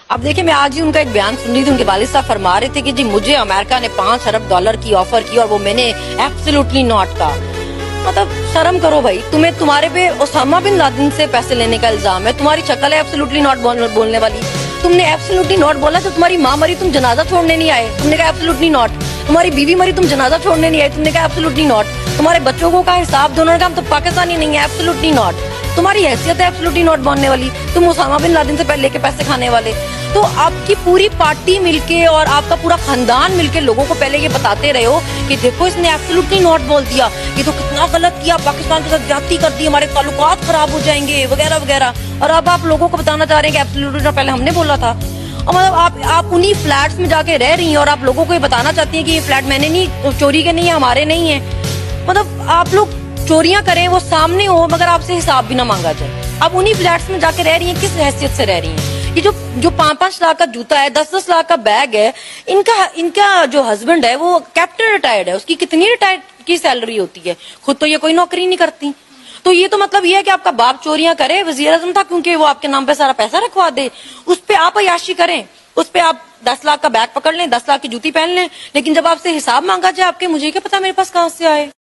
अब देखिए, मैं आज ही उनका एक बयान सुन रही थी, उनके वालिद साहब फरमा रहे थे कि जी मुझे अमेरिका ने $5 अरब की ऑफर की और वो मैंने एब्सोल्युटली नॉट कहा। मतलब शर्म करो भाई, तुम्हारे पे ओसामा बिन लादेन से पैसे लेने का इल्जाम है, तुम्हारी शक्ल है एब्सोल्युटली नॉट बोलने वाली। तुमने एब्सोल्युटली नॉट बोला, जब तुम्हारी माँ मरी तुम जनाजा छोड़ने नहीं आए, तुमने कहा एब्सोल्युटली नॉट। तुम्हारी बीवी मरी तुम जनाजा छोड़ने नहीं आए, तुमने कहा एब्सोल्युटली नॉट। तुम्हारे बच्चों को का हिसाब दोनों ने कहा हम तो पाकिस्तानी नहीं है, एब्सोल्युटली नॉट। तुम्हारी हैसियत है एब्सोल्युटली नॉट बोलने वाली, तुम ओसामा बिन लादेन से पहले लेके पैसे खाने वाले। तो आपकी पूरी पार्टी मिलके और आपका पूरा खानदान मिलके लोगों को पहले ये बताते रहे हो कि देखो इसने एब्सोल्युटली नॉट बोल दिया, ये तो कितना गलत किया, पाकिस्तान के साथ ज्यादती कर दी, हमारे ताल्लुकात खराब हो जाएंगे वगैरह वगैरह। और अब आप लोगों को बताना चाह रहे हैं कि एब्सोल्युटली नॉट पहले हमने बोला था। और मतलब आप उन्हीं फ्लैट्स में जाके रह रही हैं और आप लोगों को ये बताना चाहती हैं कि ये फ्लैट मैंने नहीं, चोरी के नहीं है, हमारे नहीं है। मतलब आप लोग चोरियां करें, वो सामने हो, मगर आपसे हिसाब भी ना मांगा जाए। आप उन्हीं फ्लैट्स में जाके रह रही हैं, किस हैसियत से रह रही हैं? ये जो 5-5 लाख का जूता है, 10-10 लाख का बैग है, इनका जो हस्बैंड है वो कैप्टन रिटायर्ड है, उसकी कितनी रिटायर्ड की सैलरी होती है, खुद तो ये कोई नौकरी नहीं करती। तो ये तो मतलब ये है कि आपका बाप चोरियां करे, वजीर आजम था क्योंकि वो आपके नाम पे सारा पैसा रखवा दे, उस पे आप अय्याशी करें, उस पे आप 10 लाख का बैग पकड़ लें, 10 लाख की जूती पहन लें, लेकिन जब आपसे हिसाब मांगा जाए आपके, मुझे क्या पता मेरे पास कहां से आए।